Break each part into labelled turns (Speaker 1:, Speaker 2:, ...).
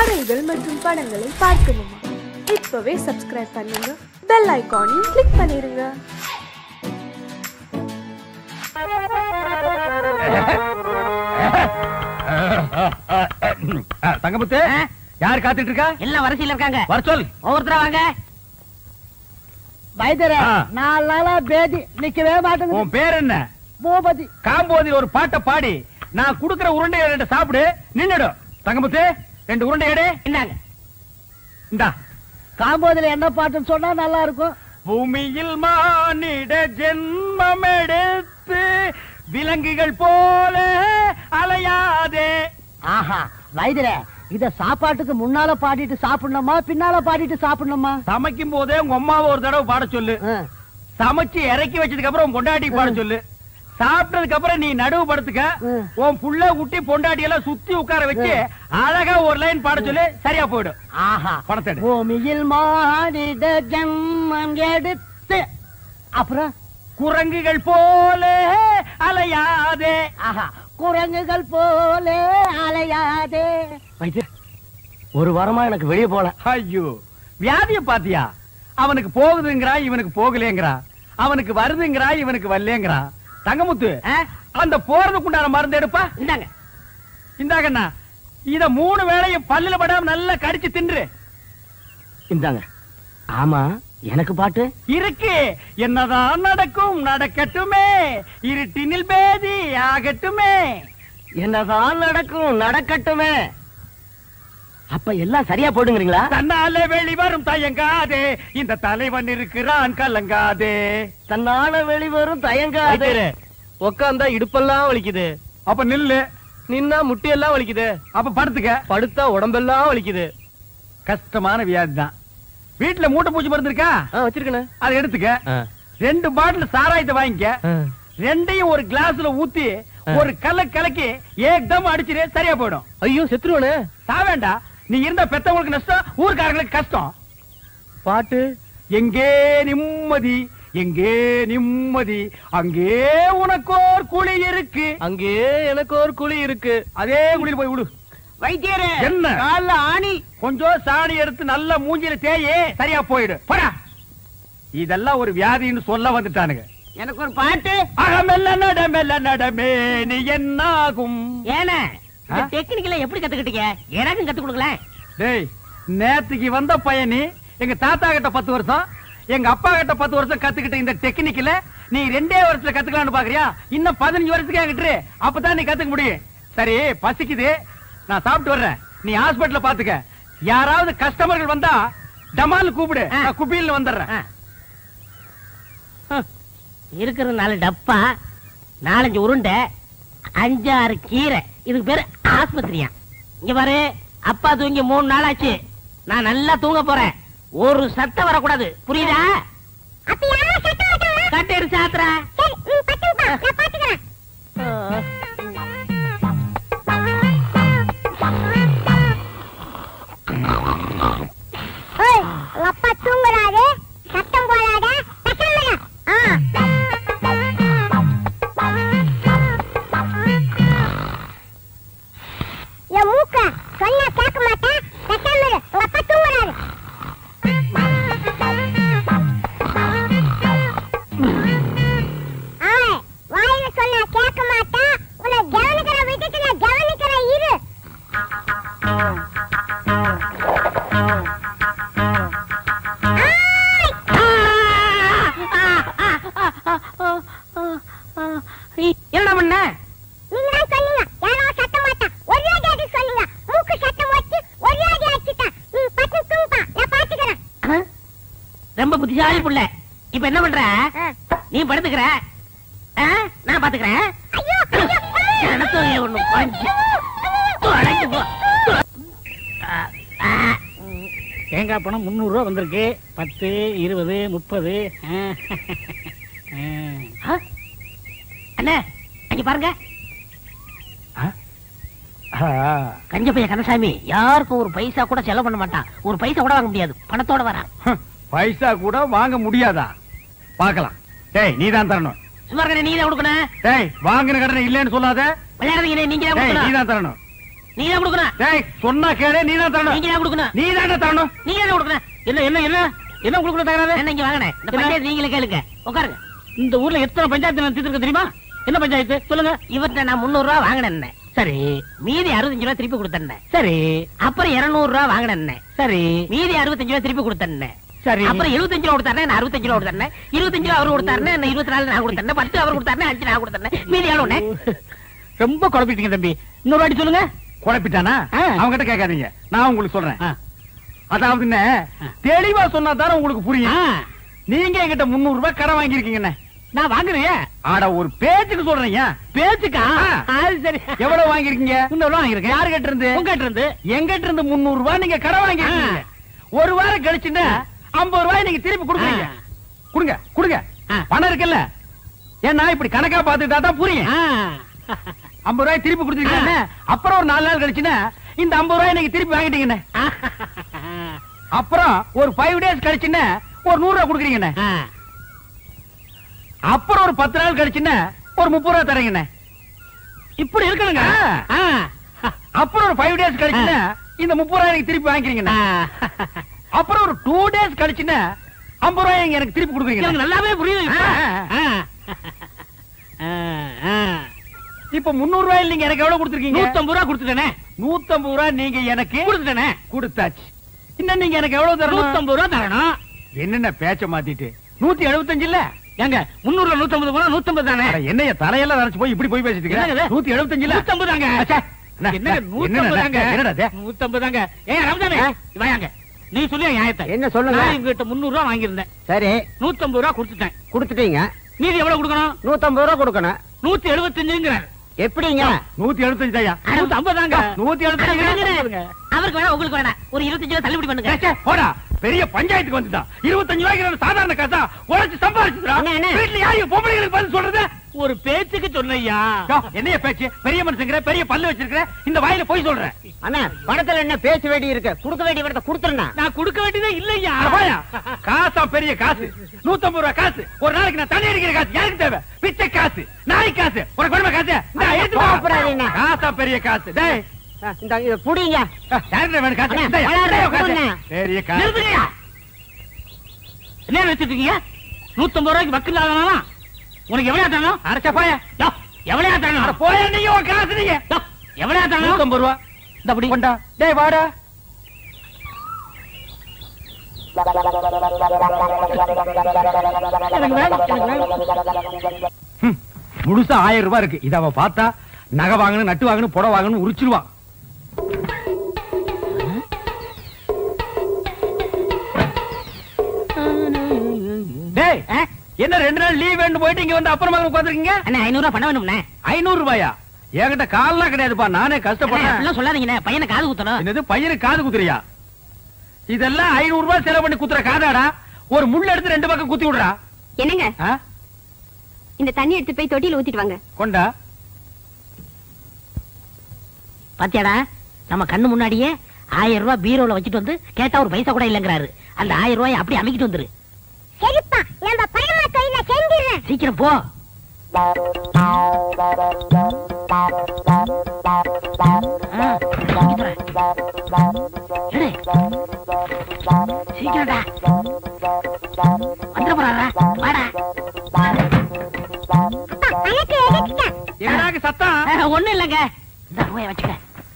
Speaker 1: கதைகள் மற்றும் படங்களை பார்க்கணுமா? இப்பவே சப்ஸ்கிரைப் பண்ணுங்க, பெல் ஐகானையும் கிளிக் பண்ணிருங்க.
Speaker 2: தங்கமுத்து, யார் காத்துட்டு இருக்கா?
Speaker 3: எல்லாம் வரிசையில இருக்காங்க.
Speaker 2: வர சொல்.
Speaker 3: ஒவ்வொருத்தரா வாங்க.
Speaker 4: வைத்தியர 4 நாளா பேதி நிக்கவே மாட்டேங்குது.
Speaker 2: உன் பேர் என்ன?
Speaker 4: பூபதி.
Speaker 2: காம்போதில் ஒரு பாட்டை பாடி நான் குடுக்கிற உருண்டை ரெண்டு சாப்பிடு, நின்னுடும். தங்கமுத்து, 2 உருண்டை எடு.
Speaker 3: இந்தாங்க.
Speaker 2: இந்தா.
Speaker 4: காம்போதில என்ன பாட்டுன்னு சொன்னா நல்லா இருக்கும்.
Speaker 2: பூமியில் மானிட ஜென்மம் எடுத்து விலங்குகள் போல அலையாதே.
Speaker 4: ஆஹா, வைத்தியர இத சாப்பாட்டுக்கு முன்னால பாடிட்டு சாப்பிடணுமா பின்னால பாடிட்டு சாப்பிடணுமா?
Speaker 2: சமைக்கும் போதே உங்க அம்மாவை ஒரு தடவை பாட சொல்லு. சமைச்சு இறக்கி வச்சதுக்கு அப்புறம் பொண்டாட்டி பாட சொல்லு. சாப்பிட்டதுக்கு அப்புறம் நீ நடுவு படுத்துக்க. உன் புள்ள குட்டி பொண்டாட்டி எல்லாம் சுத்தி உட்கார வச்சு அழகா ஒரு லைன் பாட சொல்லு, சரியா போயிடும்.
Speaker 4: ஆஹா,
Speaker 2: பணத்தை
Speaker 4: பூமியில் மானிட ஜென்மம் எடுத்து அப்புறம்
Speaker 2: குரங்குகள் போல அலையாதே.
Speaker 4: ஆஹா, குரங்குகள் போல அலையாதே.
Speaker 2: வைத்தியர், ஒரு வாரமா எனக்கு வெளியே போல. ஐயோ, வியாதிய பாத்தியா? அவனுக்கு போகுதுங்கிறா, இவனுக்கு போகலேங்கிறா. அவனுக்கு வருதுங்கிறா, இவனுக்கு வரலேங்கிறா. தங்கமுத்து, அந்த போறதுக்குண்டான மருந்து எடுப்பா.
Speaker 3: இந்தாங்க.
Speaker 2: இந்தாங்கண்ணா, இத 3 வேளையும் பல்லுல படாம நல்லா கடிச்சு தின்று.
Speaker 4: இந்தாங்க. ஆமா, எனக்கு பாட்டு
Speaker 2: இருக்கு. என்னதான் நடக்கும் நடக்கட்டுமே, இருட்டினில் பேதி ஆகட்டுமே.
Speaker 4: என்னதான் நடக்கும் நடக்கட்டுமே. அப்ப எல்லாம் சரியா போடுங்கிறீங்களா?
Speaker 2: தன்னாலே வெளிவரும் தயங்காதே, இந்த தலைவன் இருக்கிறான் கலங்காதே.
Speaker 4: தன்னால வெளிவரும் தயங்காதே.
Speaker 5: உக்காந்தா இடுப்பெல்லாம் வலிக்குது.
Speaker 2: அப்ப நில்லு.
Speaker 5: நின்னா முட்டியெல்லாம் வலிக்குது.
Speaker 2: அப்ப படுத்துக்க.
Speaker 5: படுத்தா உடம்பெல்லாம் வலிக்குது.
Speaker 2: கஷ்டமான வியாதி தான். வீட்டுல மூட்டை பூச்சி மருந்து இருக்கா?
Speaker 5: வச்சிருக்கேன்.
Speaker 2: அதை எடுத்துக்க. 2 பாட்டில் சாராயத்தை வாங்கிக்க. 2ஐயும் ஒரு கிளாஸ்ல ஊத்தி ஒரு கலக்கி ஏக்தம் அடிச்சிரு, சரியா போயிடும்.
Speaker 5: ஐயோ, செத்துருவானே.
Speaker 2: சாவேண்டா. நீ இருந்த பெத்தவங்களுக்கு நஷ்டம், ஊர்க்காரங்களுக்கு கஷ்டம்.
Speaker 5: பாட்டு
Speaker 2: எங்கே நிம்மதி, எங்கே நிம்மதி, அங்கே உனக்கோர் குழி இருக்கு.
Speaker 5: அங்கே எனக்கு ஒரு குழி இருக்கு.
Speaker 2: அதே குழியில் போய் விடு.
Speaker 3: வைத்தியரே,
Speaker 2: என்ன
Speaker 3: கால்ல ஆணி.
Speaker 2: கொஞ்சம் சாணி எடுத்து நல்ல மூஞ்சில தேயே, சரியா போயிடு. போடா. இதெல்லாம் ஒரு வியாதின்னு சொல்ல வந்துட்டானுங்க.
Speaker 3: எனக்கு ஒரு பாட்டு.
Speaker 2: அகமெல்ல நடமெல்ல நடமே நீ என்னாகும்.
Speaker 3: ஏன்னா டெக்னிக்கல எப்படி கத்துக்கிட்டீங்க? எனக்கும் கத்து கொடுக்கல.
Speaker 2: டேய், நேத்துக்கு வந்த பையனி எங்க தாத்தா கிட்ட 10 வருஷம், எங்க அப்பா கிட்ட 10 வருஷம் கத்துக்கிட்ட இந்த டெக்னிக்கல நீ 2 வருஷத்துல கத்துக்கலாம்னு பாக்குறியா? இன்னும் 15 வருஷத்துக்கு என்கிட்ட அப்பதான் நீ கத்துக்க முடியும். சரி, பசிக்குது, நான் சாப்பிட்டு வர்றேன். நீ ஹாஸ்பிடல்ல பாத்துக்க. யாராவது கஸ்டமர்கள் வந்தா டமால் கூப்பிடு, குப்பியில் வந்துடுறேன்.
Speaker 3: இருக்கிற 4 டப்பா, 4-5 உருண்டை, 5-6 கீரை. இதுக்கு பேரு ஆஸ்பத்திரியா? இங்க பாரு, அப்பா தூங்கி 3 நாள் ஆச்சு. நான் நல்லா தூங்க போறேன். ஒரு சத்தம் வரக்கூடாது, புரியுதா? கட்டெடு சாத்துறா.
Speaker 6: அப்பா தூங்குறாரு, சத்தம் போடாத. என் மூக்க சொன்னா கேட்க மாட்டேன். உங்க அப்பா தூங்குறாரு. வாயில சொன்னா கேட்க மாட்டேன். உன்னை கவனிக்கிற விட்டுட்டு நான் கவனிக்கிற இரு.
Speaker 3: என்ன பண்ண?
Speaker 6: நீங்க தான் சொன்னீங்க யாரோ சத்தம் மாட்டா, ஒரே அடி சொன்னீங்க. மூக்கு சத்தம் வச்சு ஒரே அடி அடிச்சிட்டா. நீ பட்டு தூங்குப்பா, நான் பாத்துக்கிறேன்.
Speaker 3: ரொம்ப புத்திசாலி புள்ள. இப்ப என்ன பண்ற? நீ படுத்துக்கிற, நான் பாத்துக்கிறேன்.
Speaker 6: ஐயோ,
Speaker 3: ஒண்ணு குறைஞ்சு போ.
Speaker 4: தேங்காய் பணம் 300 ரூபா வந்திருக்கு. 10, 20, 30.
Speaker 3: அண்ணே, அங்க பாருங்க. கஞ்ச பைய கந்தசாமி யாருக்கும் ஒரு பைசா கூட செலவு பண்ண மாட்டான். ஒரு பைசா கூட வாங்க முடியாது, பணத்தோட வரான்.
Speaker 2: பைசா கூட வாங்க முடியாதா? பாக்கலாம். டேய், நீ தான் தரணும்.
Speaker 3: சுமார் நீ தான் கொடுக்கணும்.
Speaker 2: டேய், வாங்கின கடனை இல்லன்னு சொல்லாத.
Speaker 3: விளையாடுறீங்க, நீங்க தான் கொடுக்கணும்.
Speaker 2: நீ தான் தரணும்.
Speaker 3: நீங்க தான் கொடுக்கணும்.
Speaker 2: டேய் சொன்னா கேளு, நீ தான் தரணும்.
Speaker 3: நீங்க தான் கொடுக்கணும்.
Speaker 2: நீ தான் தரணும்.
Speaker 3: நீங்க தான் கொடுக்கணும். என்ன என்ன என்ன என்ன உங்களுக்கு தகராறு? என்ன இங்க வாங்கனே. இந்த பஞ்சாயத்து நீங்களே கேளுங்க. உட்காருங்க. இந்த ஊர்ல எத்தனை பஞ்சாயத்து நான் தீர்த்து தெரியுமா? என்ன பஞ்சாயத்து சொல்லுங்க. இவர்ட்ட நான் 300 ரூபாய் வாங்கினேன். சரி. மீதி 65 ரூபாய் திருப்பி கொடுத்தேன். சரி. அப்புறம் 200 ரூபாய் வாங்கினேன். சரி. மீதி 65 ரூபாய் திருப்பி கொடுத்தேன். சரி. அப்புறம் 75 ரூபாய் கொடுத்தானே, நான் 65 ரூபாய் கொடுத்தேன். 25 ரூபாய் அவர் கொடுத்தாருன்னு, நான் 24 நான் கொடுத்தேன். 10 அவர் கொடுத்தாருன்னு, 5 நான் கொடுத்தேன். மீதி எவ்வளவுனே? ரொம்ப குழப்பிட்டீங்க தம்பி. இன்னொரு வாட்டி சொல்லுங்க.
Speaker 2: குழப்பிட்டானா? அவங்ககிட்ட கேட்காதீங்க, நான் உங்களுக்கு சொல்றேன். அதாவது என்ன தெளிவா சொன்னா தானே உங்களுக்கு புரியும். நீங்க என்கிட்ட 300 ரூபாய் கடன் வாங்கிருக்கீங்க.
Speaker 3: நான் வாங்குறேன்.
Speaker 2: ஆட ஒரு பேச்சுக்கு சொல்றீங்க.
Speaker 3: பேச்சுக்கா? அது சரி.
Speaker 2: எவ்வளவு வாங்கிருக்கீங்க?
Speaker 3: 300 ரூபாய் வாங்கிருக்கேன்.
Speaker 2: யாரு கிட்ட இருந்து?
Speaker 3: உங்ககிட்ட இருந்து.
Speaker 2: எங்கிட்ட இருந்து 300 ரூபாய் நீங்க கடன் வாங்கிருக்கீங்க. ஒரு வாரம் கழிச்சுன்னா 50 ரூபாய் நீங்க திருப்பி கொடுக்குறீங்க. கொடுங்க கொடுங்க, பணம் இருக்குல்ல. ஏன்னா இப்படி கணக்கா பாத்துட்டா தான் புரியும். 50 ரூபாய் திருப்பி கொடுத்துருக்கீங்க. அப்புறம் ஒரு 4 நாள் கழிச்சுன்னா இந்த 50 ரூபாய் நீங்க திருப்பி வாங்கிட்டீங்கன்னு. அப்புறம் ஒரு 5 டேஸ் கழிச்சுன்னா ஒரு 100 ரூபாய் கொடுக்குறீங்கண்ணே. அப்புறம் ஒரு 10 நாள் கழிச்சுன்னா ஒரு 30 ரூபாய் தரீங்கண்ணே. இப்படி இருக்கணுங்க. அப்புறம் ஒரு 5 டேஸ் கழிச்சுன்னா இந்த 30 ரூபாய் எனக்கு திருப்பி வாங்கிக்கிறீங்கண்ணே. அப்புறம் ஒரு 2 டேஸ் கழிச்சுன்னா 50 ரூபாய் எனக்கு திருப்பி கொடுக்குறீங்க.
Speaker 3: நல்லாவே புரியுது.
Speaker 2: இப்ப 300 ரூபாய் நீங்க எனக்கு எவ்வளவு கொடுத்துருக்கீங்க?
Speaker 3: 150 ரூபாய் கொடுத்துட்டேனே.
Speaker 2: 150 ரூபாய் நீங்க எனக்கு
Speaker 3: கொடுத்துட்டேனே.
Speaker 2: கொடுத்தாச்சு. இன்னும் நீங்க எனக்கு எவ்வளவு தரணும்?
Speaker 3: 150 ரூபாய் தரணும்.
Speaker 2: என்னென்ன பேச்ச மாத்திட்டு 175 இல்ல?
Speaker 3: ஏங்க 300 150 போனா 150 தானே.
Speaker 2: என்னைய தலையெல்லாம் நரைச்சு போய் இப்படி போய் பேசிட்டு இருக்க? 175 இல்ல?
Speaker 3: 150 தாங்க. என்னங்க 150 தாங்க.
Speaker 2: என்னடா இது?
Speaker 3: 150 தாங்க. ஏங்க ரம்ஜானே வாங்க. நீ சொல்லி நியாயத்தை.
Speaker 4: என்ன சொல்லுங்க.
Speaker 3: நான் இவங்கிட்ட 300 ரூபாய் வாங்கியிருந்தேன்.
Speaker 4: சரி
Speaker 3: 150 ரூபாய் கொடுத்துட்டேன்.
Speaker 4: கொடுத்துட்டீங்க.
Speaker 3: மீதி எவ்வளவு கொடுக்கணும்?
Speaker 4: 150 ரூபாய் கொடுக்கணும்.
Speaker 3: 175ங்கறார்.
Speaker 4: எப்படிங்க?
Speaker 2: 175 ஐயா.
Speaker 3: 150 தாங்க.
Speaker 2: 175.
Speaker 3: அவருக்கு வேணா உங்களுக்கு வேணா ஒரு 25 ரூபாய் தள்ளுபடி பண்ணுங்க.
Speaker 2: போடா, பெரிய பஞ்சாயத்துக்கு வந்துட்டான். 25 ரூபாய்க்கு சாதாரண காசா உழைச்சு சம்பாதிச்சுடா. வீட்டுல யாரு பொம்பளைங்களுக்கு பதில் சொல்றது?
Speaker 3: ஒரு பேச்சுக்கு சொன்னையா.
Speaker 2: என்னைய பேச்சு? பெரிய மனுஷங்கிற, பெரிய பல்லு வச்சிருக்கிற, இந்த வாயில போய் சொல்றேன்.
Speaker 4: அண்ணா பணத்துல என்ன பேச வேண்டி இருக்கு? கொடுக்க வேண்டிய பணத்தை கொடுத்துறேன்.
Speaker 3: நான் கொடுக்க வேண்டியதே இல்லையா.
Speaker 2: காசா பெரிய காசு. 150 ரூபாய் காசு. ஒரு நாளைக்கு நான் தண்ணி அடிக்கிற காசு யாருக்கு தேவை? பிச்சை காசு, நாய் காசு, ஒரு குடும்ப காசு. காசா பெரிய காசு. டேய்
Speaker 4: இந்த இத புடிங்க.
Speaker 2: யாருக்கு வேணும் காசு? பெரிய காசு.
Speaker 3: என்ன வச்சிட்டு இருக்கீங்க? 150 ரூபாய்க்கு வக்கீல் ஆகலாம். உனக்கு எவ்வளவு தரணும்?
Speaker 2: அரைச்சா போய.
Speaker 3: எவ்வளவு தரணும்?
Speaker 2: போய நீங்க உன் காசு நீங்க.
Speaker 3: எவ்வளவு தரணும்?
Speaker 2: 150 ரூபாய்.
Speaker 3: இந்த அப்படி
Speaker 2: கொண்டா. டேய் வாடா. முழுசா 1000 ரூபாய் இருக்கு. இத அவ பார்த்தா நகை வாங்கணும், நட்டு வாங்கணும், புடவை வாங்கணும் உரிச்சிருவான். டேய் என்ன 2 நாள் லீவ் வேணும் போயிட்டு இங்க வந்து அப்புறமா உட்கார்ந்திருக்கீங்க?
Speaker 3: அண்ணா 500 ரூபாய் பண்ண வேணும்ண்ணே.
Speaker 2: 500 ரூபாயா? என்கிட்ட கால்லாம் கிடையாதுப்பா, நானே கஷ்டப்படுறேன்.
Speaker 3: அப்படிலாம் சொல்லாதீங்கண்ணே. பையனை காது குத்தணும்.
Speaker 2: என்னது பையனுக்கு காது குத்துறியா? இதெல்லாம் 500 ரூபாய் செலவு பண்ணி குத்துற காதாடா. ஒரு முள்ள எடுத்து 2 பக்கம் குத்தி விடுறா.
Speaker 6: என்னங்க இந்த தண்ணி எடுத்து போய் தொட்டியில ஊத்திட்டு வாங்க.
Speaker 2: கொண்டா.
Speaker 3: பாத்தியாடா நம்ம கண்ணு முன்னாடியே 1000 ரூபாய் பீரோல வச்சுட்டு வந்து கேட்டா ஒரு பைசா கூட இல்லங்கிறாரு. அந்த 1000 ரூபாய் அப்படியே அமைக்கிட்டு வந்துரு.
Speaker 6: சரிப்பா, நம்ம பரம கையில செஞ்சிடுறேன்.
Speaker 3: சீக்கிரம் போ. சீக்கிரம்டா வந்துட போறாரா? வாடா.
Speaker 2: எங்கடாக்கு சத்தம்?
Speaker 3: ஒண்ணும் இல்லங்க. இந்த ரூபாய் வச்சுக்க.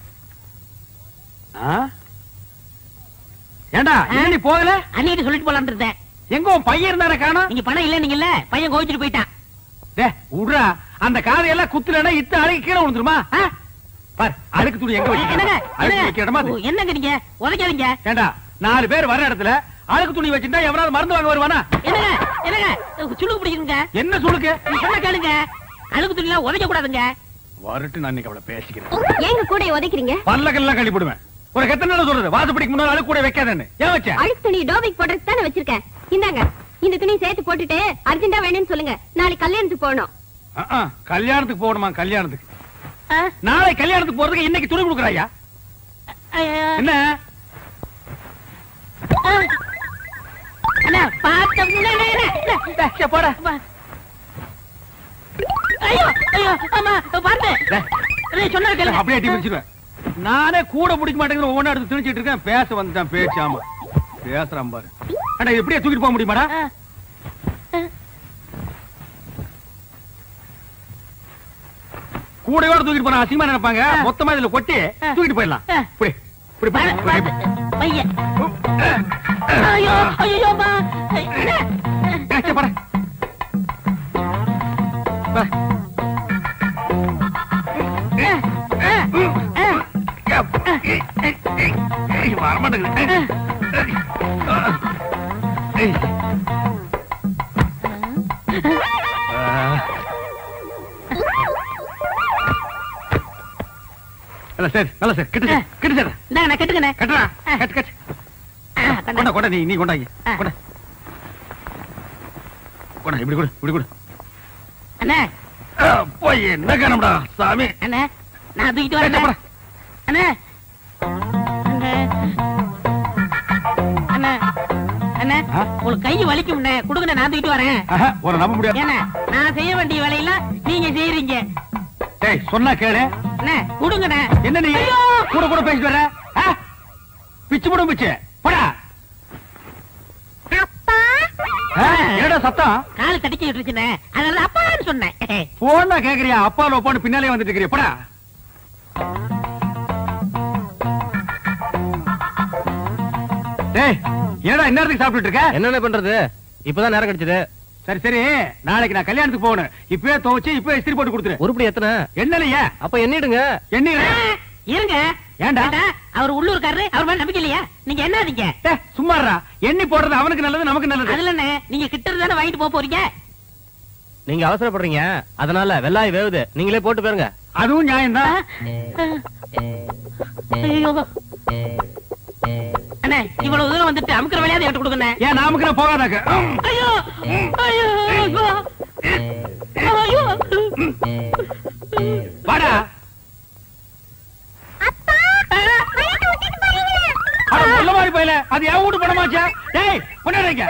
Speaker 2: ஏண்டா நீ போகல?
Speaker 3: அன்னைக்கு சொல்லிட்டு போலான்னு இருந்தேன்.
Speaker 2: எங்க உன் பையன் இருந்தானே காணோம்?
Speaker 3: நீங்க பணம் இல்ல நீங்க இல்ல, பையன் கோவிச்சுட்டு போயிட்டான்.
Speaker 2: உட்றா, அந்த காதையெல்லாம் குத்துலன்னா இத்த அழுகி கீழே விழுந்துருமா? பார், அழுக்கு துணி எங்க வைக்க
Speaker 3: என்னங்க நீங்க உதைக்காதீங்க.
Speaker 2: ஏண்டா 4 பேர் வர இடத்துல அழுக்கு துணி வச்சுட்டா எவனாவது மருந்து வாங்க வருவானா?
Speaker 3: என்னங்க என்னங்க சுளுக்கு பிடிக்குங்க.
Speaker 2: என்ன சுளுக்கு?
Speaker 3: சொன்ன கேளுங்க. அழுக்கு துணி எல்லாம் உதைக்க கூடாதுங்க.
Speaker 2: வரட்டு நான் இன்னைக்கு அவளை பேசிக்கிறேன்.
Speaker 6: ஏங்க கூட உதைக்கிறீங்க?
Speaker 2: பல்லக்கெல்லாம் கழட்டி போடுவேன். ஒரு எத்தனை சொல்றது வாசப்படிக்கு முன்னாடி அழுக்கு கூட வைக்காதேன்னு. ஏன் வச்ச?
Speaker 6: அழுக்கு துணி டோபிக் போடுறது தானே வச்சிருக்கேன். இந்தாங்க இந்த துணி சேர்த்து போட்டுட்டு அர்ஜென்டா வேணும்னு சொல்லுங்க. நாளைக்கு கல்யாணத்துக்கு போகணும்.
Speaker 2: கல்யாணத்துக்கு போகணுமா? கல்யாணத்துக்கு நாளை கல்யாணத்துக்கு போறதுக்கு இன்னைக்கு துணி கொடுக்குறாயா? என்ன போட?
Speaker 3: ஐயோ ஐயோ ஆமா பாருங்க. சொன்னா கேளுங்க.
Speaker 2: அப்படியே அடி பிடிச்சிருவேன். நானே கூட பிடிக்க மாட்டேங்கிற ஒவ்வொன்றா எடுத்து திணிச்சிட்டு இருக்கேன். பேச வந்துட்டான் பேச்சாம பேசுறான் பாரு. அண்ணா எப்படியே தூக்கிட்டு போக முடியுமாடா? கூடயோட தூக்கிட்டு போனா அசிங்கமா நினைப்பாங்க. மொத்தமா இதுல கொட்டி தூக்கிட்டு போயிடலாம். இப்படி இப்படி
Speaker 3: பையன் ஐயோ ஐயோப்பா
Speaker 2: பாரு வரமாட்டேங்குது. சரி நல்ல சார் கிட்ட கிட்ட சார்
Speaker 3: நான் கட்டுக்கண்ணே
Speaker 2: கட்டுறா கட்டு கட்டு கொண்டா கொண்டா நீ கொண்டாங்க கொண்டா கொண்டா இப்படி கொடு இப்படி கொடு.
Speaker 3: அண்ணே
Speaker 2: போய் என்ன காணம்டா சாமி.
Speaker 3: அண்ணே நான் தூக்கிட்டு வரேன். அண்ணே அண்ணே அண்ணே உங்களுக்கு கை வலிக்கும் கொடுங்க, நான் தூக்கிட்டு வரேன்.
Speaker 2: ஒரு நம்ப முடியாது.
Speaker 3: ஏன்னா நான் செய்ய வேண்டிய வேலையெல்லாம் நீங்க செய்யறீங்க.
Speaker 2: டேய் சொன்னா கேளு.
Speaker 3: அண்ணே கொடுங்கண்ணே.
Speaker 2: என்ன நீ கூட கூட பேசிட்டு வர? பிச்சு போடும் பிச்சு போடா. என்னடா சத்தம்?
Speaker 3: கால தடிக்கிட்டு இருச்சுண்ணே, அதனால அப்பான்னு சொன்னேன்.
Speaker 2: போனா கேக்குறியா? அப்பா லோப்பான்னு பின்னாலே வந்துட்டு இருக்கிறியா? போடா. டேய் என்னடா இந்நேரத்துக்கு சாப்பிட்டு இருக்க?
Speaker 5: என்னென்ன பண்றது, இப்பதான் நேரம் கிடைச்சது.
Speaker 2: சரி சரி நாளைக்கு நான் கல்யாணத்துக்கு போகணும். இப்பவே துவைச்சு இப்பவே இஸ்திரி போட்டு கொடுத்துரு.
Speaker 5: உருப்படி எத்தனை?
Speaker 2: என்னலையா?
Speaker 5: அப்ப எண்ணிடுங்க.
Speaker 2: என்ன
Speaker 3: இருங்க.
Speaker 2: ஏண்டா
Speaker 3: அவர் உள்ளூர்காரரு, அவர் மேல நம்பிக்கை இல்லையா? நீங்க என்னதீங்க?
Speaker 2: சும்மாறா. எண்ணி போடுறது அவனுக்கு நல்லது நமக்கு நல்லது.
Speaker 3: அதுல நீங்க கிட்ட இருந்தானே வாங்கிட்டு போறீங்க.
Speaker 5: நீங்க அவசரப்படுறீங்க, அதனால வெள்ளாய் வேவுது, நீங்களே போட்டு போயிருங்க.
Speaker 2: அதுவும் நியாயம்தான்.
Speaker 3: அண்ணே இவ்வளவு தூரம் வந்துட்டு அமுக்கிற வேலையாவது எடுத்து கொடுங்க.
Speaker 2: ஏன் நாமுக்கு நான் போகாதாக்க?
Speaker 3: ஐயோ ஐயோ ஐயோ
Speaker 2: வாடா. அட சொல்ல மாதிரி போயில அது என் வீட்டு பணமாச்சா? டேய் கொண்டாடுங்க.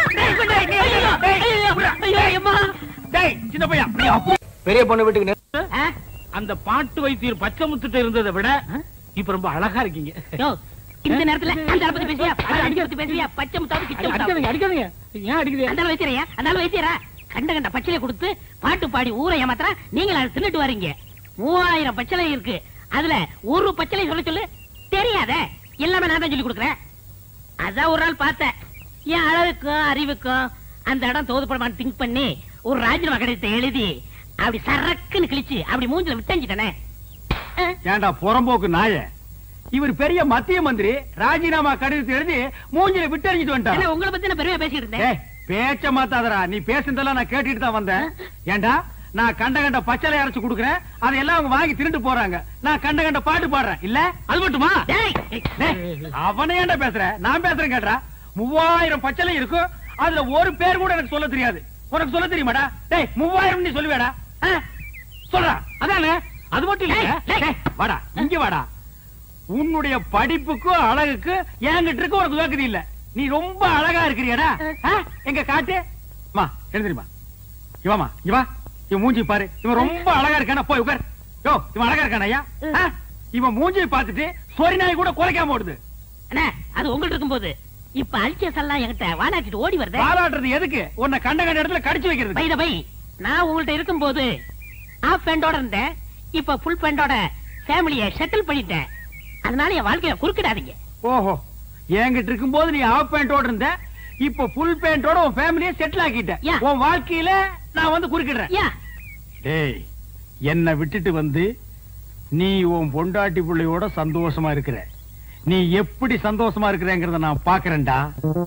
Speaker 2: டேய் சின்ன பையன் பெரிய பொண்ணு வீட்டுக்கு அந்த பாட்டு வைத்தியர் பச்சை முத்துட்டு இருந்ததை விட இப்ப ரொம்ப அழகா இருக்கீங்க.
Speaker 3: இந்த நேரத்துல அந்த பத்தி பேசியா, அடிக்கிறது பேசியா, பச்சை முத்தாவது கிச்ச
Speaker 2: அடிக்காதீங்க அடிக்காதீங்க. ஏன் அடிக்குது?
Speaker 3: அந்த வைத்தியரையா, அந்த வைத்தியரா கண்ட கண்ட பச்சையை கொடுத்து பாட்டு பாடி ஊரை ஏமாத்திரா. நீங்க அதை தின்னுட்டு வரீங்க. 3000 பச்சளை இருக்கு, அதுல ஒரு பச்சளை சொல்ல சொல்லு தெரியாத. எல்லாமே நான் தான் சொல்லி கொடுக்குறேன். அதான் ஒரு நாள் பார்த்தேன், என் அழகுக்கும் அறிவுக்கும் அந்த இடம் தோதுப்படமான்னு திங்க் பண்ணி ஒரு ராஜினாமா கடிதத்தை எழுதி அப்படி சரக்குன்னு கிழிச்சு அப்படி மூஞ்சில விட்டஞ்சிட்டனே.
Speaker 2: ஏண்டா புறம்போக்கு நாய, இவர் பெரிய மத்திய மந்திரி, ராஜினாமா கடிதத்தை எழுதி மூஞ்சில விட்டறிஞ்சிட்டு வந்துட்டான்.
Speaker 3: உங்களை பத்தி நான் பெருமையா பேசிட்டு இருந்தேன்.
Speaker 2: பேச்ச மாத்தாதரா, நீ பேசுனதெல்லாம் நான் கேட்டுட்டு தான் வந்தேன். ஏண்டா நான் கண்ட கண்ட பச்சளை அரைச்சு கொடுக்குறேன், அதெல்லாம் அவங்க வாங்கி திருட்டு போறாங்க. நான் கண்ட கண்ட பாட்டு பாடுறேன். இல்ல அது மட்டுமா? அவனே ஏண்டா பேசுற? நான் பேசுறேன் கேட்டா. 3000 பச்சளை இருக்கும், அதுல ஒரு பேர் கூட எனக்கு சொல்ல தெரியாது. உனக்கு சொல்ல தெரியுமாடா? டேய் 3000 நீ சொல்லுவேடா? சொல்றா. அதானே, அது மட்டும் இல்ல. வாடா இங்க வாடா. உன்னுடைய படிப்புக்கும் அழகுக்கு என்கிட்ட இருக்க உனக்கு வேக்குது இல்ல. நீ ரொம்ப அழகா இருக்கிறியடா. எங்க காட்டு மா எழுந்திரிமா. இவாமா இவா, இவன் மூஞ்சி பாரு. இவன் ரொம்ப அழகா இருக்கானா? போய் உட்கார். யோ இவன் அழகா இருக்கானா ஐயா? இவன் மூஞ்சியை பார்த்துட்டு சொரி நாய் கூட குலைக்காம ஓடுது.
Speaker 3: அண்ணா அது உங்கள்ட்ட இருக்கும்போது இப்ப அல்சஸ் எல்லாம் என்கிட்ட வாலாட்டிட்டு ஓடி வருது.
Speaker 2: வாலாட்டுறது எதுக்கு? உன்னை கண்ட கண்ட இடத்துல கடிச்சு வைக்கிறது.
Speaker 3: பை பை நான் உங்கள்ட்ட இருக்கும்போது ஆஃப் பேண்டோட இருந்தேன், இப்ப ஃபுல் பேண்டோட ஃபேமிலியை செட்டில் பண்ணிட்டேன். அதனால என் வாழ்க்கைய குறுக்கிடாதீங்க.
Speaker 2: ஓஹோ, என்கிட்ட இருக்கும்போது நீ ஆஃப் பேண்டோட இருந்த, இப்ப ஃபுல் பேண்டோட உன் ஃபேமிலியை செட்டில் ஆக்கிட்ட. உன் வாழ்க்கையில நான் வந்து குறுக்கிடுறேன். டேய் என்ன விட்டுட்டு வந்து நீ உன் பொண்டாட்டி பிள்ளையோட சந்தோஷமா இருக்கிற. நீ எப்படி சந்தோஷமா இருக்கிறேங்கிறத நான் பாக்குறேன்டா.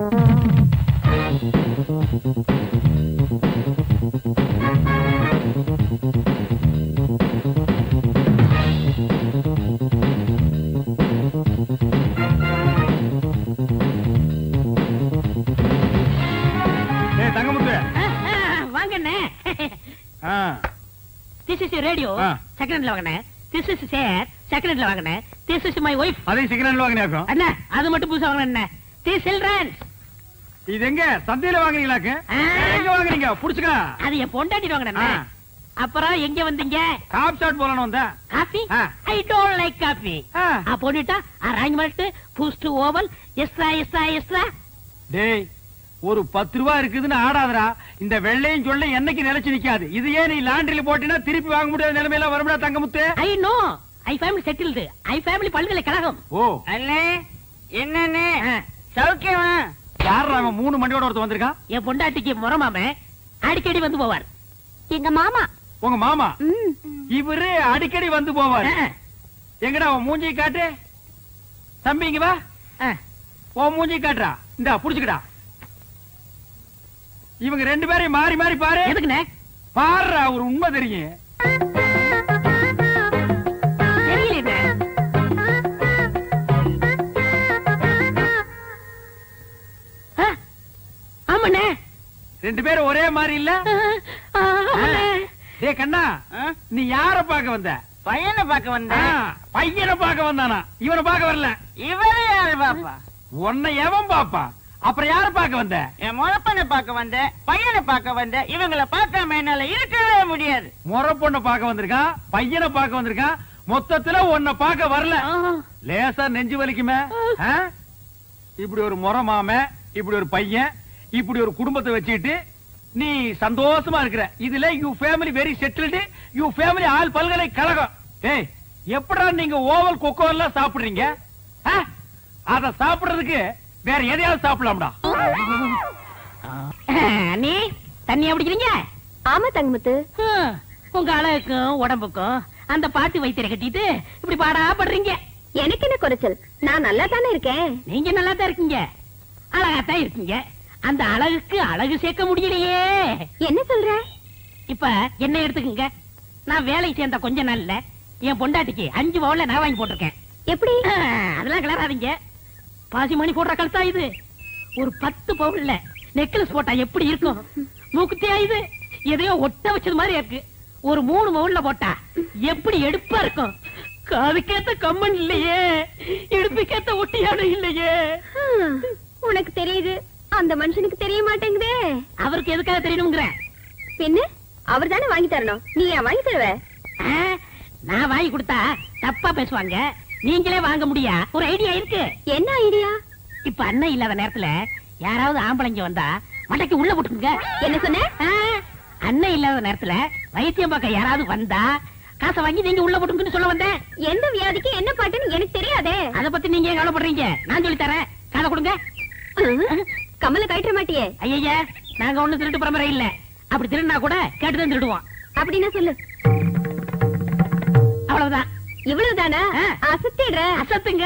Speaker 2: தங்கமுத்து
Speaker 3: வாங்கண்ணே. This is your radio. Second hand வாங்கண்ணே. This is chair. Second hand வாங்கண்ணே. This is my wife.
Speaker 2: அதே second hand வாங்கனேக்கும்.
Speaker 3: அண்ணா அது மட்டும் புதுசா வாங்கண்ணே. This children.
Speaker 2: இது எங்க சந்தையில வாங்குறீங்களாக்கு? எங்க வாங்குறீங்க? புடிச்சுக்க.
Speaker 3: அது என் பொண்டாட்டி வாங்கண்ணே. அப்புறம் எங்க வந்தீங்க?
Speaker 2: காப் ஷாட் போலன்னு வந்தேன்.
Speaker 3: காபி?
Speaker 2: ஆ.
Speaker 3: I don't like coffee. போட்டுட்டா arrangement Boost Oval extra extra extra.
Speaker 2: டேய் ஒரு 10 ரூபா இருக்குதுன்னு ஆடாதடா. இந்த வெள்ளையும் சொல்ல என்னைக்கு நிலைச்சு நிக்காது. இது ஏன் நீ லாண்டரியில போட்டினா திருப்பி வாங்க முடியாத நிலைமையில வரும்டா தங்கமுத்து.
Speaker 3: I know. I family settled. I family பல்கலைக்கழகம்.
Speaker 2: ஓ
Speaker 7: அண்ணே என்னண்ணே சௌக்கியமா?
Speaker 2: யார் அவன் 3 மண்டியோட ஒருத்தர் வந்திருக்கான்?
Speaker 3: என் பொண்டாட்டிக்கு முறமாம அடிக்கடி வந்து போவார்.
Speaker 6: எங்க மாமா.
Speaker 2: உங்க மாமா? இவரு அடிக்கடி வந்து போவார். எங்கடா அவன் மூஞ்சி காட்டு. தம்பி இங்க வா. உன் மூஞ்சி காட்டுறா. இந்தா புடிச்சுக்கடா. இவங்க 2 பேரையும் மாறி மாறி பாரு.
Speaker 3: எதுக்குண்ணே?
Speaker 2: பாருடா ஒரு உண்மை தெரியும்.
Speaker 3: தெரியலண்ணே. ஆமாண்ணே.
Speaker 2: 2 பேரும் ஒரே மாதிரி இல்ல? டேய் கண்ணா, நீ யார பார்க்க வந்த?
Speaker 7: பையனை பார்க்க வந்தேன்.
Speaker 2: பையனை பார்க்க வந்தானா? இவனை பார்க்க வரல.
Speaker 7: இவரே யாரு பாப்பா?
Speaker 2: உன்னை எவன் பாப்பா? அப்புறம் யார பார்க்க வந்த?
Speaker 7: என் முறப்பனை பார்க்க வந்தேன், பையனை பார்க்க வந்தேன். இவங்களை பார்க்காம என்னால இருக்கவே முடியாது.
Speaker 2: முறை பொண்ணை பார்க்க வந்திருக்கான், பையனை பார்க்க வந்திருக்கான். மொத்தத்துல உன்னை பார்க்க வரல. லேசா நெஞ்சு வலிக்குமே. இப்படி ஒரு முறை மாம, இப்படி ஒரு பையன், இப்படி ஒரு குடும்பத்தை வச்சுட்டு நீ சந்தோஷமா இருக்கிற. இதுல you family very settled. You family all பல்கலைக்கழகம். ஏய் எப்படா நீங்க ஓவல் கொக்கோ எல்லாம் சாப்பிடுறீங்க? அத சாப்பிடுறதுக்கு வேற எதையாவது சாப்பிடலாம்டா.
Speaker 3: நீ தண்ணியா பிடிக்கிறீங்க?
Speaker 6: ஆமா தங்கமுத்து.
Speaker 3: உங்க அழகுக்கும் உடம்புக்கும் அந்த பாட்டு வைத்தியரை கட்டிட்டு இப்படி பாடா படுறீங்க.
Speaker 6: எனக்கு என்ன குறைச்சல்? நான் நல்லா தானே இருக்கேன்.
Speaker 3: நீங்க நல்லா தான் இருக்கீங்க, அழகாத்தான் இருக்கீங்க. அந்த அழகுக்கு அழகு சேர்க்க முடியலையே.
Speaker 6: என்ன சொல்ற?
Speaker 3: இப்ப என்ன எடுத்துக்கங்க. நான் வேலைக்கு சேர்ந்த கொஞ்ச நாள்ல என் பொண்டாட்டிக்கு 5 பவுன்ல நான் வாங்கி போட்டிருக்கேன்.
Speaker 6: எப்படி?
Speaker 3: அதெல்லாம் கிளறாதீங்க. பாசி மணி போடுற கழுத்தா இது. ஒரு 10 பவுன்ல நெக்லஸ் போட்டா எப்படி இருக்கும்? மூக்குத்தியா இது? எதையோ ஒட்ட வச்சது மாதிரி இருக்கு. ஒரு 3 பவுன்ல போட்டா எப்படி எடுப்பா இருக்கும்? காதுக்கேத்த கம்மன் இல்லையே, இடுப்புக்கேத்த ஒட்டியானம் இல்லையே.
Speaker 6: உனக்கு தெரியுது, அந்த மனுஷனுக்கு தெரிய மாட்டேங்குதே.
Speaker 3: அவருக்கு எதுக்காக தெரியணுங்கிற?
Speaker 6: பின்ன அவர் தானே வாங்கி தரணும். நீ ஏன் வாங்கி தருவ?
Speaker 3: நான் வாங்கி கொடுத்தா தப்பா பேசுவாங்க. நீங்களே வாங்க முடியா? ஒரு ஐடியா இருக்கு.
Speaker 6: என்ன ஐடியா?
Speaker 3: இப்ப அண்ணன் இல்லாத நேரத்துல யாராவது ஆம்பளைங்க வந்தா மண்டைக்கு உள்ள போட்டுங்க.
Speaker 6: என்ன சொன்ன?
Speaker 3: அண்ணன் இல்லாத நேரத்துல வைத்தியம் பார்க்க யாராவது வந்தா காசை வாங்கி நீங்க உள்ள போட்டுங்கன்னு சொல்ல வந்தேன்.
Speaker 6: எந்த வியாதிக்கு என்ன பாட்டுன்னு எனக்கு தெரியாதே.
Speaker 3: அத பத்தி நீங்க கவலைப்படுறீங்க, நான் சொல்லி தரேன். காதை கொடுங்க.
Speaker 6: கமல கழட்ட மாட்டியே?
Speaker 3: ஐயா, நாங்க ஒண்ணு திருட்டு பரம்பரை இல்ல. அப்படி திருடினா கூட கேட்டுதான் திருடுவோம்.
Speaker 6: அப்படின்னா சொல்லு.
Speaker 3: அவ்வளவுதான்.
Speaker 6: இவ்வளவுதானா? அசத்திடுற.
Speaker 3: அசத்துங்க.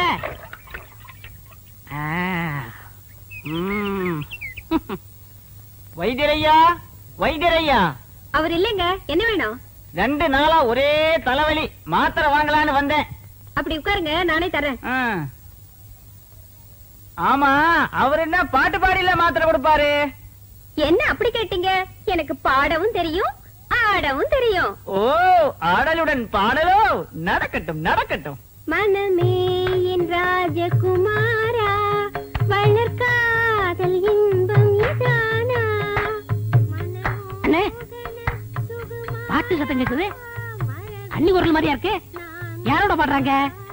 Speaker 7: வைத்தியரையா, வைத்தியரையா.
Speaker 6: அவர் இல்லைங்க. என்ன வேணும்?
Speaker 7: 2 நாளா ஒரே தலைவலி, மாத்திரை வாங்கலான்னு வந்தேன்.
Speaker 6: அப்படி உட்காருங்க, நானே தரேன்.
Speaker 7: ஆமா, அவர் என்ன பாட்டு பாடியில மாத்திரை கொடுப்பாரு?
Speaker 6: என்ன அப்படி கேட்டீங்க? எனக்கு பாடவும் தெரியும், ஆடவும் தெரியும்.
Speaker 7: ஓ, ஆடலுடன் பாடலோ? நடக்கட்டும் நடக்கட்டும்.
Speaker 6: மனமே என் ராஜகுமாரா, வளர்காதல் இன்பம் இதானா?
Speaker 3: அண்ணே, பாட்டு சத்தம் கேக்குது. அண்ணி குரல் மாதிரியா இருக்கு. யாரோட பாடுறாங்க?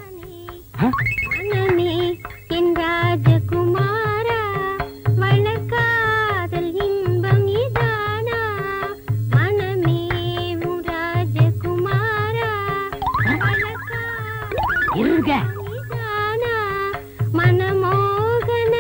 Speaker 6: மனமே என் ராஜகுமாரா, வளர்காதல் இன்பம் இதானா? மனமே உன் ராஜகுமாரா,
Speaker 3: இருங்க.
Speaker 6: மனமோகன.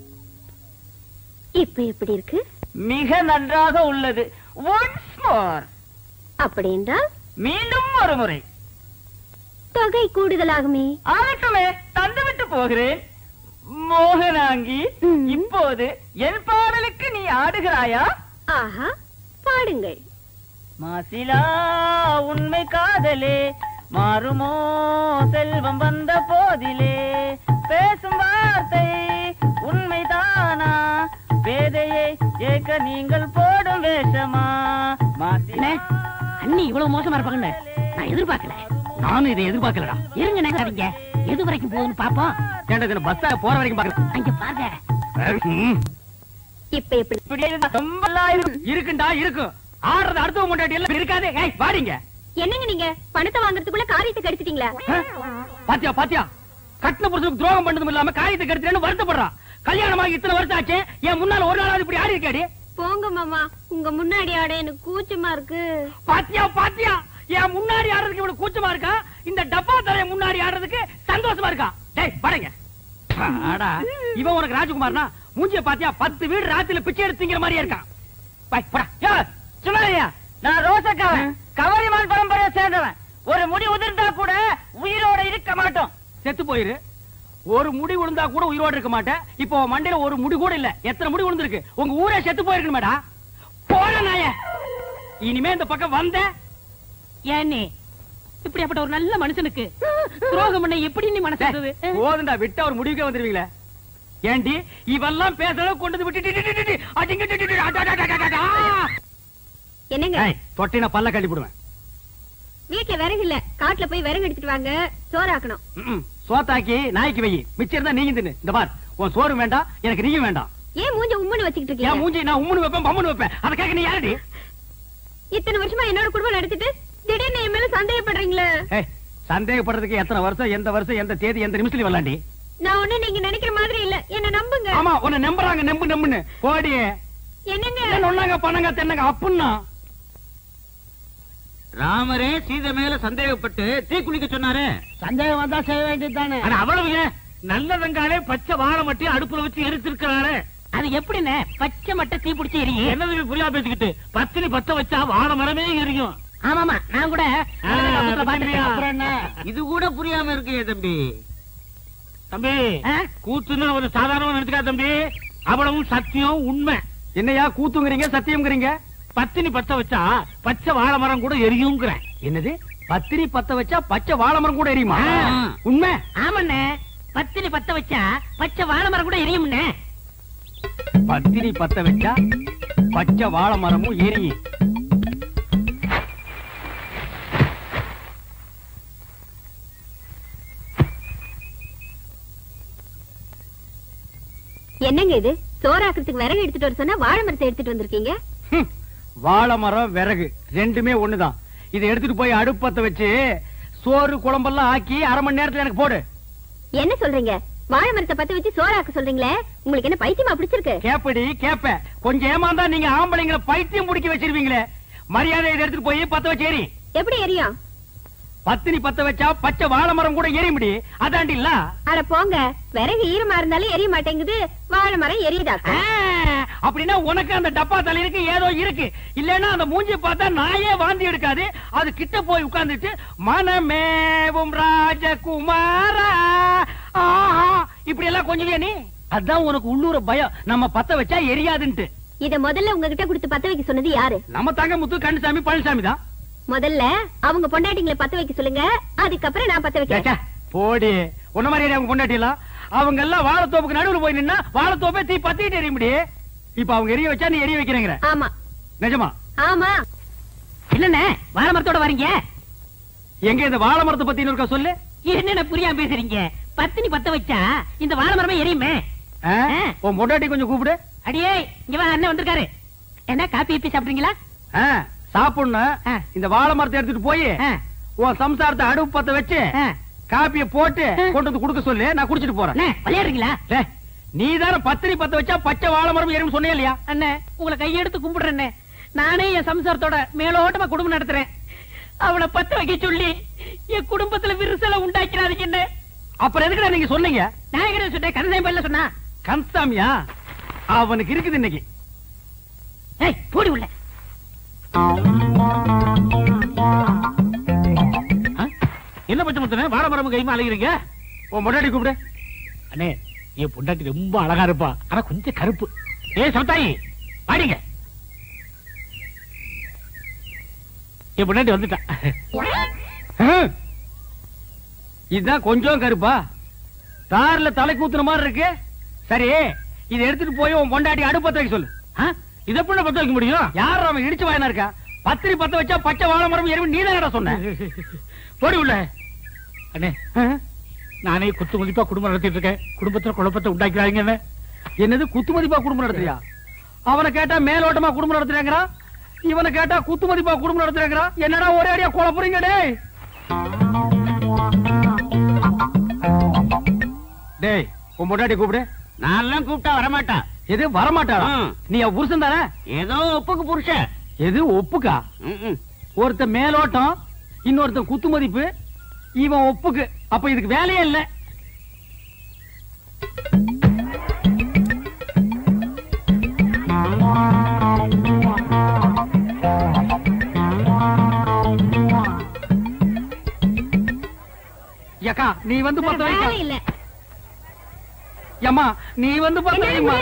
Speaker 6: இப்ப எப்படி இருக்கு?
Speaker 7: மிக நன்றாக உள்ளது. Once more.
Speaker 6: அப்படி என்றால்
Speaker 7: மீண்டும் ஒரு முறை.
Speaker 6: தொகை கூடுதலாகுமே.
Speaker 7: ஆகட்டுமே, தந்துவிட்டு போகிறேன். மோகனாங்கி, இப்போது என் பாடலுக்கு நீ ஆடுகிறாயா?
Speaker 6: ஆஹா, பாடுங்கள்.
Speaker 7: மாசிலா உண்மை காதலே, மாறுமோ செல்வம் வந்த போதிலே, பேசும் வார்த்தை உண்மைதானா, பேதையை ஏக்க நீங்கள் போடும் வேஷமா? மாசிலா.
Speaker 3: அண்ணி இவ்வளவு மோசமா இருப்பாங்கன்னு நான் எதிர்பார்க்கல.
Speaker 2: நானும் இதை எதிர்பார்க்கலடா.
Speaker 3: இருங்க, நகராதீங்க. எது வரைக்கும் போகுதுன்னு பாப்போம்.
Speaker 2: பஸ் போற வரைக்கும் பாக்குறேன்.
Speaker 3: அங்க பாருங்க.
Speaker 6: இப்ப எப்படி?
Speaker 7: ரொம்ப நல்லா இருக்கும்.
Speaker 2: இருக்குண்டா இருக்கும். ஆடுறது அடுத்த முன்னாடி எல்லாம் இருக்காது. ஏய் வாடிங்க.
Speaker 6: என்னங்க நீங்க பணத்தை வாங்குறதுக்குள்ள காரியத்தை கெடுத்துட்டீங்களா?
Speaker 2: பாத்தியா பாத்தியா, கட்டின புருஷனுக்கு துரோகம் பண்ணதும் இல்லாம காரியத்தை கெடுத்துறேன்னு வருத்தப்படுறான். கல்யாணமாகி இத்தனை வருஷம் ஆச்சு, என் முன்னால ஒரு நாளாவது இப்படி ஆடி இருக்காடி.
Speaker 6: போங்க மாமா, உங்க முன்னாடி ஆட எனக்கு கூச்சமா இருக்கு.
Speaker 2: பாத்தியா பாத்தியா, என் முன்னாடி ஆடுறதுக்கு இவ்வளவு கூச்சமா இருக்கா, இந்த டப்பா தலைய முன்னாடி ஆடுறதுக்கு சந்தோஷமா இருக்கா. டேய் பாருங்க, இவன் உனக்கு ராஜகுமார்னா மூஞ்சிய பாத்தியா 10 வீடு ராத்திரில பிச்சை எடுத்துங்கிற மாதிரியே இருக்கான்.
Speaker 7: சும்மாரியா, நான் ரோசக்காவன், கவரிமான் பரம்பரையை சேர்ந்தவன். ஒரு முடி உதிர்ந்தா கூட உயிரோட இருக்க மாட்டோம்.
Speaker 2: செத்து போயிரு. ஒரு முடி விழுந்தா கூட உயிரோடு இருக்க மாட்டேன். இப்போ மண்டையில ஒரு முடி கூட இல்ல. எத்தனை முடி விழுந்திருக்கு? உங்க ஊரே செத்து போயிருக்கு மேடா. போற நாய, இனிமே இந்த பக்கம் வந்த
Speaker 3: ஏன்னே இப்படிப்பட்ட ஒரு நல்ல மனுஷனுக்கு துரோகம் பண்ண எப்படி நீ மனசு
Speaker 2: போதுண்டா, விட்டு அவர் முடிவுக்கே வந்துருவீங்களே. ஏண்டி இவெல்லாம் பேசுறத கொண்டு விட்டு
Speaker 6: என்னங்க
Speaker 2: தொட்டின பல்ல கட்டி போடுவேன்.
Speaker 6: வீட்டுல விறகு இல்ல, காட்டுல போய் விறகு எடுத்துட்டு வாங்க, சோறாக்கணும்.
Speaker 2: சோத்தாக்கி நாய்க்கு வை, மிச்சம் இருந்தா நீங்க தின்னு. இந்த பார், உன் சோறு வேண்டாம், எனக்கு நீயும் வேண்டாம்.
Speaker 6: ஏன் மூஞ்ச உம்முன்னு வச்சுக்கிட்டு
Speaker 2: என்
Speaker 6: இருக்கீங்க?
Speaker 2: மூஞ்சி நான் உம்முன்னு வைப்பேன், பம்முன்னு வைப்பேன். அதை கேட்க நீ யாரடி?
Speaker 6: இத்தனை வருஷமா என்னோட குடும்பம் நடத்திட்டு திடீர்னு என் மேல சந்தேகப்படுறீங்களே.
Speaker 2: சந்தேகப்படுறதுக்கு எத்தனை வருஷம், எந்த வருஷம், எந்த தேதி, எந்த நிமிஷத்துல வரலாண்டி?
Speaker 6: நான் ஒண்ணு நீங்க நினைக்கிற மாதிரி இல்ல, என்ன நம்புங்க.
Speaker 2: ஆமா, உன்னை நம்புறாங்க, நம்புன்னு போடி.
Speaker 6: என்னங்க
Speaker 2: ஒன்னாங்க பண்ணங்க தென்னங்க அப்புன்னா.
Speaker 7: ராமரே சீதை மேல சந்தேகப்பட்டு தீ குளிக்க சொன்னாரு.
Speaker 4: சந்தேகம் வந்தா செய்ய வேண்டியதுதானே.
Speaker 5: அவ்வளவு நல்ல வெங்காலே பச்சை வாழை மட்டி அடுப்புல வச்சு எரிச்சிருக்கிறாரு.
Speaker 3: அது எப்படின்னு பச்சை மட்டை தீ பிடிச்சி எரியும்?
Speaker 5: என்னது புரியா பேசிக்கிட்டு, பத்தினி பத்த வச்சா வாழை மரமே எரியும்.
Speaker 3: ஆமாமா, நான் கூட
Speaker 4: அப்புறம் என்ன?
Speaker 7: இது கூட புரியாம இருக்கு தம்பி.
Speaker 5: தம்பி, கூத்துன்னு ஒரு சாதாரணமா நினைச்சுக்கா தம்பி. அவ்வளவும் சத்தியம், உண்மை.
Speaker 2: என்னையா கூத்துங்கிறீங்க, சத்தியம்ங்கிறீங்க?
Speaker 5: பத்தினி பத்த வச்சா பச்சை வாழை மரம் கூட எரியுங்கிற.
Speaker 2: என்னது, பத்தினி பத்த வச்சா பச்சை வாழை மரம் கூட எரியுமா? உண்மை.
Speaker 3: ஆமாண்ணே, பத்தினி பத்த வச்சா பச்சை வாழை மரம் கூட எரியும்ண்ணே.
Speaker 2: பத்தினி பத்த வச்சா பச்சை வாழை மரமும் எரியும்.
Speaker 6: என்னங்க இது, சோறாக்குறதுக்கு விறகு எடுத்துட்டு வர சொன்னா வாழை மரத்தை எடுத்துட்டு வந்திருக்கீங்க.
Speaker 2: வாழை மரம் விறகு ரெண்டுமே ஒண்ணுதான். இதை எடுத்துட்டு போய் அடுப்பத்த வச்சு சோறு குழம்பெல்லாம் ஆக்கி 1/2 மணி நேரத்துல எனக்கு போடு.
Speaker 6: என்ன சொல்றீங்க? வாழை மரத்தை பத்த வச்சு சோறாக்க சொல்றீங்களே, உங்களுக்கு என்ன பைத்தியமா பிடிச்சிருக்கு?
Speaker 2: கேப்படி கேப்ப, கொஞ்சம் ஏமாந்தா நீங்க ஆம்பளைங்களை பைத்தியம் பிடிக்க வச்சிருவீங்களே. மரியாதை இதை எடுத்துட்டு போய் பத்த வச்சு எரி.
Speaker 6: எப்படி எரியும்?
Speaker 2: பத்தினி பத்த வச்சா பச்சை வாழை மரம் கூட எரிய முடி. அதாண்டி இல்ல.
Speaker 6: அட போங்க, விறகு ஈரமா இருந்தாலும் எரிய மாட்டேங்குது, வாழை மரம் எரியுதா?
Speaker 2: அப்படின்னா உனக்கு அந்த டப்பா தலையிருக்கு ஏதோ இருக்கு. இல்லன்னா அந்த மூஞ்சி பார்த்தா நாயே வாந்தி எடுக்காது. அது கிட்ட போய் உட்கார்ந்துட்டு மனமேவும் ராஜகுமாரா இப்படி எல்லாம் கொஞ்சம் நீ. அதான் உனக்கு உள்ளூர பயம், நம்ம பத்த வச்சா எரியாதுன்ட்டு.
Speaker 6: இத முதல்ல உங்ககிட்ட கொடுத்து பத்த வைக்க சொன்னது யாரு?
Speaker 2: நம்ம தங்க முத்து கண்ணுசாமி பழனிசாமி தான்.
Speaker 6: முதல்ல அவங்க பொண்டாட்டிங்களை பத்த வைக்க சொல்லுங்க, அதுக்கப்புறம் நான் பத்த வைக்கிறேன்.
Speaker 2: போடி, உன்ன மாதிரி அவங்க பொண்டாட்டிலாம் அவங்க எல்லாம் வாழைத்தோப்புக்கு நடுவுல போய் நின்னா வாழைத்தோப்பே தீ பத்திட்டு எரிய முடியும். இப்ப அவங்க எரிய வச்சா நீ எரிய வைக்கிறேங்கிற?
Speaker 6: ஆமா.
Speaker 2: நிஜமா?
Speaker 6: ஆமா.
Speaker 3: என்னண்ணே வாழை மரத்தோட வரீங்க?
Speaker 2: எங்க இந்த வாழை மரத்தை பத்தி இருக்கா சொல்லு.
Speaker 3: என்ன புரியாம பேசுறீங்க? பத்தினி பத்த வச்சா இந்த வாழை மரமே எரியுமே.
Speaker 2: உன் பொண்டாட்டி கொஞ்சம் கூப்பிடு.
Speaker 3: அடியே இங்க வா, அண்ணன் வந்திருக்காரு. என்ன காப்பி இப்பி சாப்பிடுறீங்களா?
Speaker 2: சாப்பிடணும். இந்த வாழை மரத்தை எடுத்துட்டு போய் உன் சம்சாரத்தை அடுப்பு பத்த வச்சு காப்பிய போட்டு கொண்டு வந்து குடுக்க சொல்லு, நான் குடிச்சிட்டு போறேன்.
Speaker 3: விளையாடுறீங்களா?
Speaker 2: நீ தானே பத்தினி பத்த வச்சா பச்சை வாழை மரம் எரியும் சொன்னே இல்லையா?
Speaker 3: அண்ணே, உங்களை கையெடுத்து கும்பிடுறேன். நானே என் சம்சாரத்தோட மேலோட்டமா குடும்பம் நடத்துறேன். அவளை பத்த வைக்க சொல்லி என் குடும்பத்துல விரிசலை உண்டாக்கிறாதீங்க. என்ன
Speaker 2: அப்புறம் எதுக்குடா நீங்க சொன்னீங்க?
Speaker 3: நான் எங்க சொன்னேன்? கந்தசாமி பையில சொன்னா.
Speaker 2: கந்தசாமியா? அவனுக்கு இருக்குது இன்னைக்கு.
Speaker 3: போடி உள்ள.
Speaker 5: என்ன பச்சை முத்தனே வாழை மரம் கைமா அழைக்கிறீங்க?
Speaker 2: உன் பொண்டாட்டி கூப்பிடு.
Speaker 5: அண்ணே, என் பொண்டாட்டி ரொம்ப அழகா இருப்பா, ஆனா கொஞ்சம் கருப்பு. சமத்தாயி பாடிங்க. என் பொண்டாட்டி வந்துட்டா.
Speaker 2: இதுதான் கொஞ்சம் கருப்பா, தார்ல தலை கூத்துன மாதிரி இருக்கு. சரி, இதை எடுத்துட்டு போய் உன் பொண்டாட்டி அடுப்பத்த வைக்க சொல்லு.
Speaker 5: இதை எப்படி பத்த வைக்க முடியும்?
Speaker 2: யார் அவன் இடிச்சு வாயினா இருக்கா? பத்திரி பத்த வச்சா பச்சை வாழை மரம் எரியும் நீ தான் சொன்ன.
Speaker 5: போடி உள்ள. அண்ணே, நானே குத்து மதிப்பா குடும்பம் நடத்திட்டு இருக்கேன். குடும்பத்துல குழப்பத்தை உண்டாக்கிறாங்க.
Speaker 2: என்னது குத்து மதிப்பா குடும்பம் நடத்துறியா? அவனை கேட்டா மேலோட்டமா குடும்பம் நடத்துறாங்கிறான். இவனை கேட்டா குத்து மதிப்பா குடும்பம் நடத்துறான். என்னடா ஒரே அடியா குழப்பறீங்க டேய்? டேய் உன் பொண்டாட்டி கூப்பிடு.
Speaker 3: நான் கூப்பிட்டா வரமாட்டா.
Speaker 2: எது வரமாட்டாளா? நீ புருஷன் தானே?
Speaker 3: ஏதோ ஒப்புக்கு புருஷன்.
Speaker 2: எது ஒப்புக்கா? ஒருத்த மேலோட்டம், இன்னொருத்த குத்து மதிப்பு, இவன் ஒப்புக்கு. அப்ப இதுக்கு வேலையே இல்ல. யக்கா நீ வந்து பத்த வைக்க. அம்மா நீ வந்து பத்த வைமா.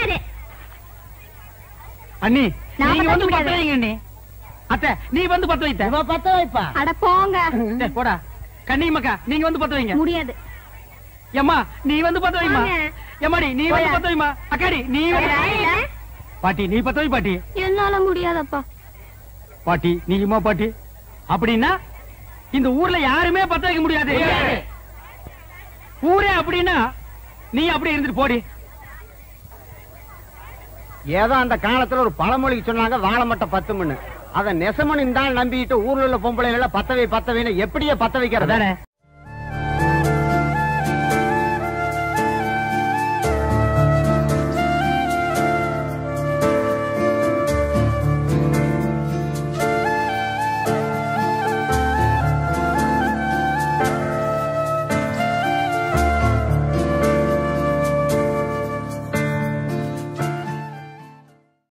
Speaker 2: அண்ணி நீங்க வந்து பத்த வைங்க அண்ணி. அத்தை நீ வந்து பத்த வைத்த.
Speaker 4: இவ பத்த வைப்பா.
Speaker 1: அட போங்க.
Speaker 2: டேய் போடா. கண்ணியம்மாக்கா நீங்க வந்து பத்த வைங்க.
Speaker 1: முடியாது.
Speaker 2: அம்மா நீ வந்து பத்த வைமா. எம்மாடி நீ வந்து பத்த வைமா. அக்காடி நீ வந்து. பாட்டி நீ பத்த வை பாட்டி.
Speaker 1: என்னால முடியாதப்பா.
Speaker 2: பாட்டி நீயுமா பாட்டி? அப்படின்னா இந்த ஊர்ல யாருமே பத்த வைக்க முடியாது. ஊரே அப்படின்னா நீ அப்படி இருந்துட்டு போடி.
Speaker 8: ஏதோ அந்த காலத்துல ஒரு பழமொழிக்கு சொன்னாங்க வாழை மட்டும் 10 மணி. அத நெசமணி தான் நம்பிட்டு ஊர்ல உள்ள பொம்பளை பத்தவை பத்தவைன்னு எப்படியே பத்த வைக்கிறது.